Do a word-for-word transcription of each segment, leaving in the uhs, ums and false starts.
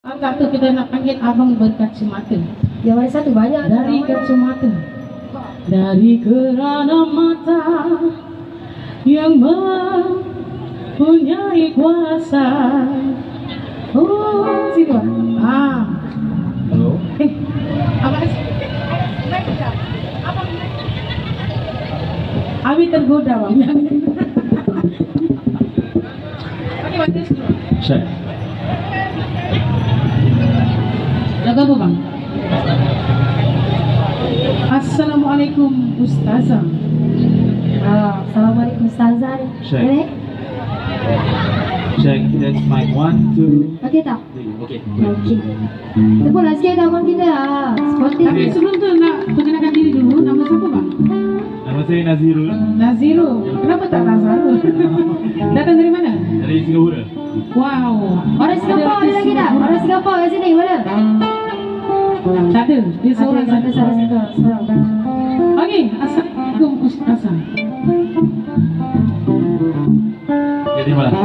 Satu kita nak panggil abang berkacamata. Yang mana satu banyak Dari kacamata, dari kerana mata yang mempunyai kuasa. Oh, situ ah. Halo. Eh, apa sih? Abi tergoda bang. Oke, bagus. Check. Lagu apa bang? Assalamualaikum Ustazah. Ah, Assalamualaikum Ustazah. Check. Boleh? Check. That's mic one, two, Okey tak? three. Okay. Okey. Tepuklah sikit abang kita. ah. Sportif. Tapi sebelum tu nak perkenalkan diri dulu. Nama siapa bang? Nama saya Nazirul Nazirul. Kenapa tak Nazarul? Datang dari mana? dari Singapura. Wow. Orang Singapura ada lagi tak? Orang Singapura kat sini mana? Tak ada. Dia seorang Ada saja. salah satu. Seorang. Okey. Assalamualaikum Ustazah. Ya, terima kasih.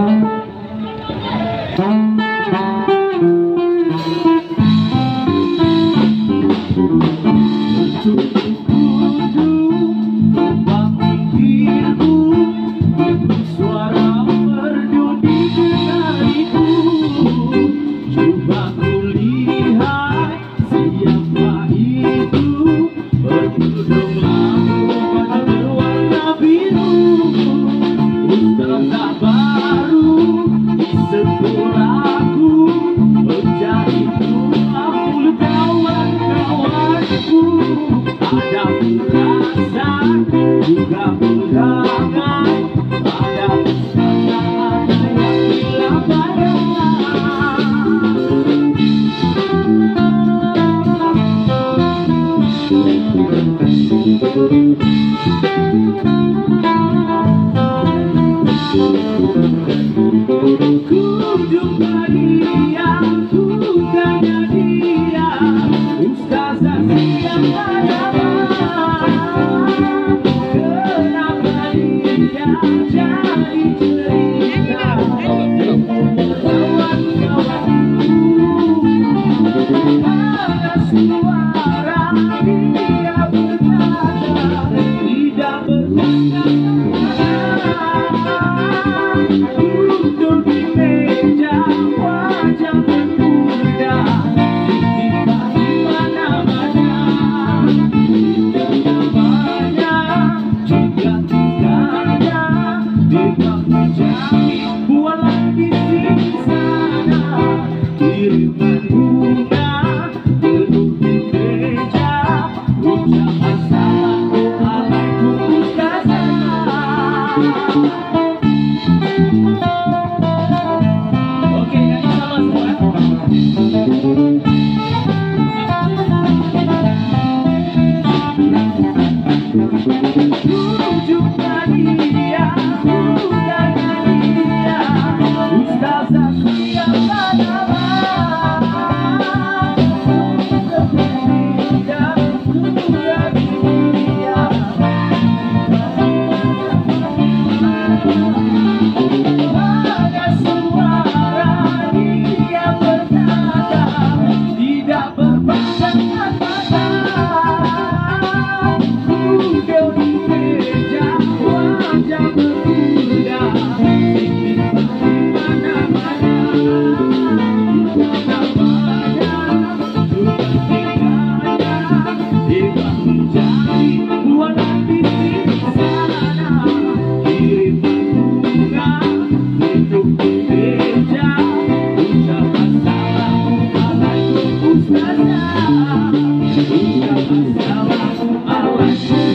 Assalamualaikum.